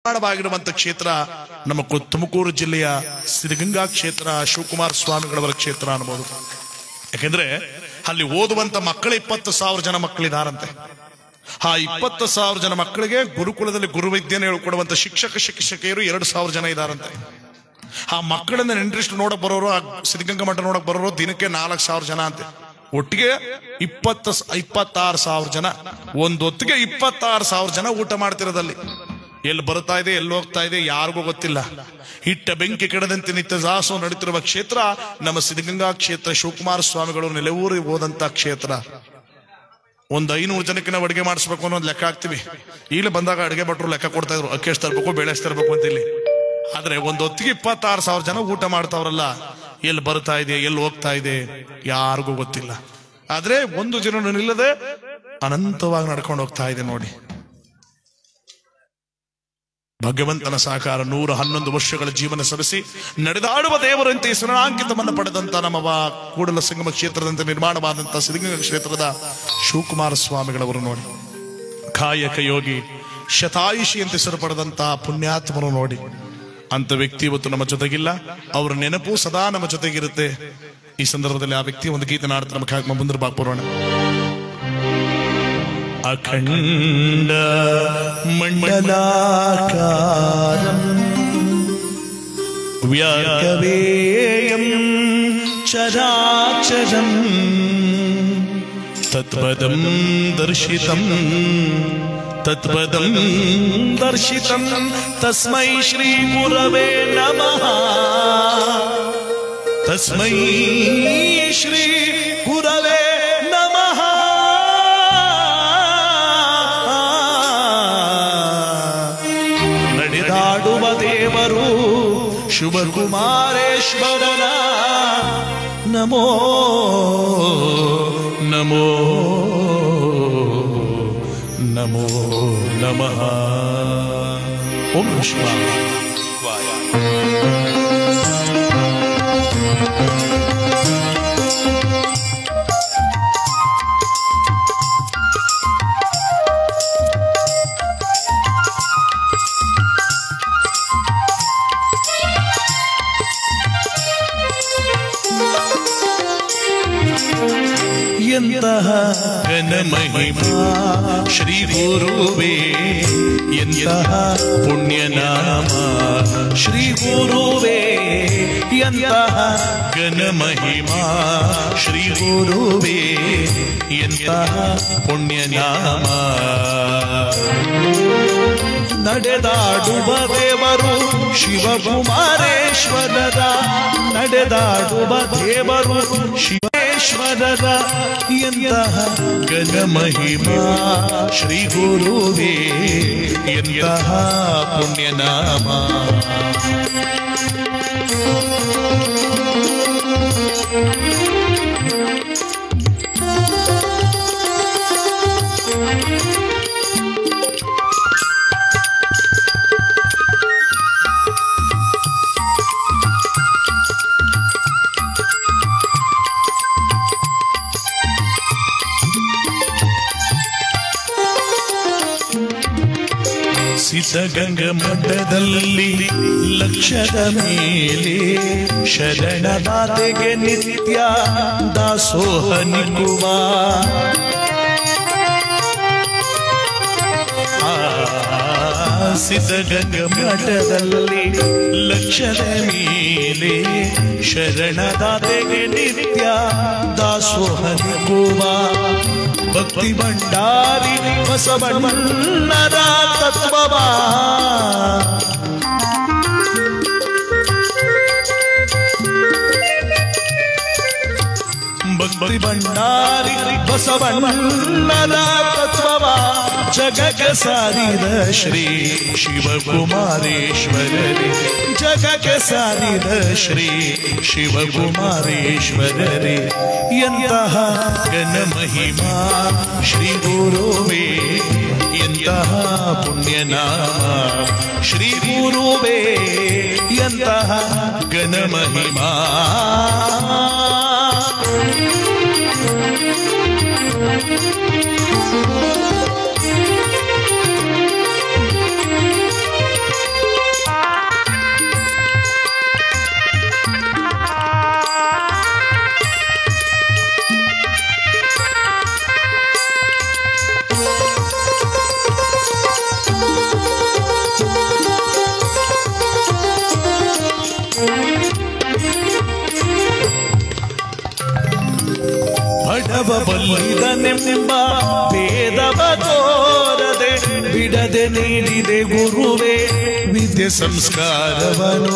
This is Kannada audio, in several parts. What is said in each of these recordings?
ನಿರ್ಮಾಣವಾಗಿರುವಂತ ಕ್ಷೇತ್ರ ನಮ್ಮ ತುಮಕೂರು ಜಿಲ್ಲೆಯ ಸಿದ್ಧಗಂಗಾ ಕ್ಷೇತ್ರ, ಶಿವಕುಮಾರ ಸ್ವಾಮಿಗಳವರ ಕ್ಷೇತ್ರ ಅನ್ಬೋದು. ಯಾಕೆಂದ್ರೆ ಅಲ್ಲಿ ಓದುವಂತ ಮಕ್ಕಳು 20,000 ಜನ ಮಕ್ಕಳಿದಾರಂತೆ. ಆ 20,000 ಜನ ಮಕ್ಕಳಿಗೆ ಗುರುಕುಲದಲ್ಲಿ ಗುರುವಿದ್ಯೆಯನ್ನು ಹೇಳ್ಕೊಡುವಂತ ಶಿಕ್ಷಕಿಯರು 2,000 ಜನ ಇದಾರಂತೆ. ಆ ಮಕ್ಕಳನ್ನ ಇಂಟ್ರೆಸ್ಟ್ ನೋಡಕ್ ಬರೋರು, ಆ ಸಿದ್ಧಗಂಗಾ ಮಠ ನೋಡಕ್ ಬರೋರು ದಿನಕ್ಕೆ 4,000 ಜನ ಅಂತೆ. ಒಟ್ಟಿಗೆ 26,000 ಜನ, ಒಂದೊತ್ತಿಗೆ 26,000 ಜನ ಊಟ ಮಾಡ್ತಿರೋದಲ್ಲಿ. ಎಲ್ಲಿ ಬರ್ತಾ ಇದೆ, ಎಲ್ಲಿ ಹೋಗ್ತಾ ಇದೆ ಯಾರಿಗೂ ಗೊತ್ತಿಲ್ಲ. ಹಿಟ್ಟ ಬೆಂಕಿ ಕೆಡದಂತೆ ನಿತ್ಯ ದಾಸೋಹ ನಡೀತಿರುವ ಕ್ಷೇತ್ರ ನಮ್ಮ ಸಿದ್ಧಗಂಗಾ ಕ್ಷೇತ್ರ. ಶಿವಕುಮಾರ ಸ್ವಾಮಿಗಳು ನೆಲೆಯೂರಿಗೆ ಹೋದಂತ ಕ್ಷೇತ್ರ. ಒಂದು 500 ಜನಕ್ಕೆ ನಾವು ಅಡುಗೆ ಮಾಡಿಸ್ಬೇಕು ಅನ್ನೋದು ಲೆಕ್ಕ ಹಾಕ್ತಿವಿ. ಇಲ್ಲಿ ಬಂದಾಗ ಅಡುಗೆ ಭಟ್ರು ಲೆಕ್ಕ ಕೊಡ್ತಾ ಇದ್ರು, ಅಕ್ಕಿ ಎಷ್ಟು ತರಬೇಕು, ಬೇಳೆ ಎಷ್ಟು ತರಬೇಕು ಅಂತ. ಇಲ್ಲಿ ಆದ್ರೆ ಒಂದು ಹೊತ್ತಿಗೆ 26,000 ಜನ ಊಟ ಮಾಡ್ತಾವ್ರಲ್ಲ, ಎಲ್ಲಿ ಬರ್ತಾ ಇದೆ, ಎಲ್ಲಿ ಹೋಗ್ತಾ ಇದೆ ಯಾರಿಗೂ ಗೊತ್ತಿಲ್ಲ. ಆದ್ರೆ ಒಂದು ಜನ ನಿಲ್ಲದೆ ಅನಂತವಾಗಿ ನಡ್ಕೊಂಡು ಹೋಗ್ತಾ ಇದೆ ನೋಡಿ. ಭಗವಂತನ ಸಹಕಾರ 111 ವರ್ಷಗಳ ಜೀವನ ಸವೆಸಿ ನಡೆದಾಡುವ ದೇವರಂತೆ ಶರಣಾಂಕಿತವನ್ನು ಪಡೆದಂತ ನಮ್ಮ ಕೂಡಲ ಸಂಗಮ ಕ್ಷೇತ್ರದಂತೆ ನಿರ್ಮಾಣವಾದಂತಹ ಸಿದ್ಧಗಂಗಾ ಕ್ಷೇತ್ರದ ಶಿವಕುಮಾರ ಸ್ವಾಮಿಗಳವರು ನೋಡಿ. ಕಾಯಕ ಯೋಗಿ, ಶತಾಯುಷಿ ಅಂತ ಹೆಸರು ಪಡೆದಂತಹ ಪುಣ್ಯಾತ್ಮರು ನೋಡಿ. ಅಂತ ವ್ಯಕ್ತಿ ಇವತ್ತು ನಮ್ಮ ಜೊತೆಗಿಲ್ಲ, ಅವರ ನೆನಪು ಸದಾ ನಮ್ಮ ಜೊತೆಗಿರುತ್ತೆ. ಈ ಸಂದರ್ಭದಲ್ಲಿ ಆ ವ್ಯಕ್ತಿ ಒಂದು ಗೀತೆ ನಾಡ್ತಾ ನಮ್ಮ ಮುಂದೆ ಬಾಪುರೋಣ. ಅಖಂಡ ಮಂಡಲಾಕಾರಂ ವ್ಯಾಕವೇಯಂ ಚರಾಚರಂ ತತ್ಪದಂ ದರ್ಶಿತಂ ತತ್ಪದಂ ದರ್ಶಿತಂ ತಸ್ಮೈ ಶ್ರೀ ಗುರವೇ ನಮಃ. ತಸ್ಮೈ ಶ್ರೀ ಗುರವೇ ನಮಃ. ನಡೆದಾಡುವ ದೇವರು ಶಿವಕುಮಾರೇಶ್ವರನ ನಮೋ ನಮೋ ನಮೋ ನಮಃ. ಓಂ ಶಿವಾಯ. ಎಂತಹ ಘನ ಮಹಿಮಾ ಶ್ರೀ ಗುರುವೇ, ಎಂತಹ ಪುಣ್ಯನಾಮ ಶ್ರೀ ಗುರುವೇ, ಎಂತಹ ಘನ ಮಹಿಮಾ ಶ್ರೀ ಗುರುವೇ, ಎಂತಹ ಪುಣ್ಯನಾಮ. ನಡೆದಾಡುವ ದೇವರು ಶಿವಕುಮಾರೇಶ್ವರದ, ನಡೆದಾಡುವ ದೇವರು ಶಿವೇಶ್ವರದ, ಎಂತಹ ಘನ ಮಹಿಮಾ ಶ್ರೀ ಗುರುವೇ, ಎಂತಹ ಪುಣ್ಯನಾಮ. ಸಿದ್ಧಗಂಗಾ ಮಠದಲ್ಲಿ ಲಕ್ಷದ ಮೇಲೆ ಶರಣದಾತೆಗೆ ನಿತ್ಯ ದಾಸೋಹ ನಿಲ್ಲುವ. ಸಿದ್ಧಗಂಗಾ ಮಠದಲ್ಲಿ ಲಕ್ಷದ ಮೇಲೆ ಶರಣದಾತೆಗೆ ನಿತ್ಯ ದಾಸೋಹ ನಿಲ್ಲುವ. ಭಕ್ತಿ ಭಂಡಾರಿ ಬಸವಣ್ಣರ ತತ್ವವ, ಭಕ್ತಿ ಭಂಡಾರಿ ಬಸವಣ್ಣರ ತತ್ವವ ಜಗಕ್ಕೆ ಸಾರಿದ ಶ್ರೀ ಶಿವಕುಮಾರೇಶ್ವರರೇ, ಜಗಕ್ಕೆ ಸಾರಿದ ಶ್ರೀ ಶಿವಕುಮಾರೇಶ್ವರರೇ, ಎಂತಹ ಘನ ಮಹಿಮಾ ಶ್ರೀ ಗುರುವೇ, ಎಂತಹ ಪುಣ್ಯನಾಮ ಶ್ರೀ ಗುರುವೇ, ಎಂತಹ ಘನ ಮಹಿಮಾ. ಇದನೆಂಬ ಭೇದವ ತೋರದೆ ಬಿಡದೆ ನೀಡಿದೆ ಗುರುವೇ ವಿದ್ಯೆ ಸಂಸ್ಕಾರವನು.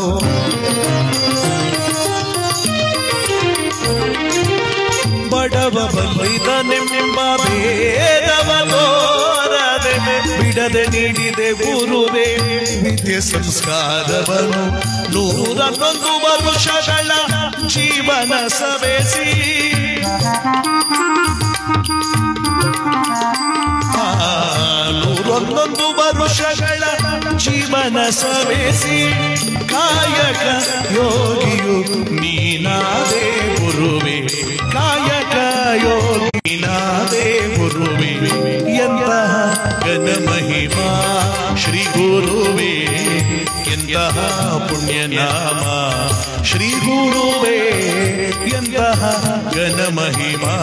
ಬಡವ ಬಲ್ಲಿದನೆಂಬ ಭೇದವ ತೋರದೆ ಬಿಡದೆ ನೀಡಿದೆ ಗುರುವೇ ವಿದ್ಯೆ ಸಂಸ್ಕಾರವನು. 101 ವರುಷಗಳ ಜೀವನ ಸವೆಸಿ 101 ವರುಷಗಳ ಜೀವನ ಸವೆಸಿ ಕಾಯಕ ಯೋಗಿಯು ನೀನಾದೆ ಗುರುವೇ, ಕಾಯಕ ಯೋಗಿನಾದೆ ಗುರುವೇ. ಎಂತಹ ಘನ ಮಹಿಮಾ ಶ್ರೀ ಗುರುವೇ, ಎಂತಹ ಪುಣ್ಯನಾಮ ಶ್ರೀ ಗುರುವೇ, ಎಂತಹ ಘನ ಮಹಿಮಾ.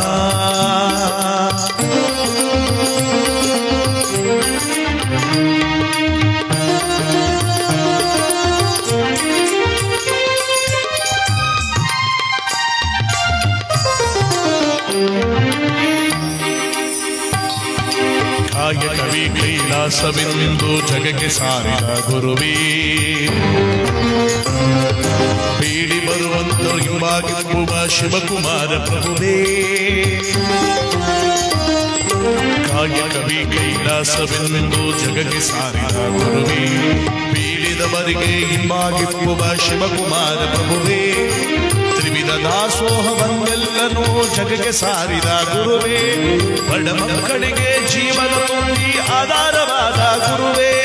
ಕಾಯಕವೇ ಕೈಲಾಸವೆಂದು ಜಗಕ್ಕೆ ಸಾರಿದ ಗುರುವೇ, ಬೇಡಿ ಬರುವಂತರು ಹಿಂಬಾಗಿರುವ ಶಿವಕುಮಾರ ಪ್ರಭುವೇ. ಕಾಯಕವೇ ಕೈಲಾಸವೆಂದು ಜಗಕ್ಕೆ ಸಾರಿದ ಗುರುವೇ, ಬೇಡಿದವರಿಗೆ ಹಿಂಬಾಗಿರುವ ಶಿವಕುಮಾರ ಪ್ರಭುವೇ. ತ್ರಿವಿಧ ದಾಸೋಹವನ್ನೆಲ್ಲನೂ ಜಗಕ್ಕೆ ಸಾರಿದ ಗುರುವೇ, ಬಡ ಮಕ್ಕಳಿಗೆ ಜೀವನ ತುಂಬಿ ಆಧಾರವಾದ ಗುರುವೇ.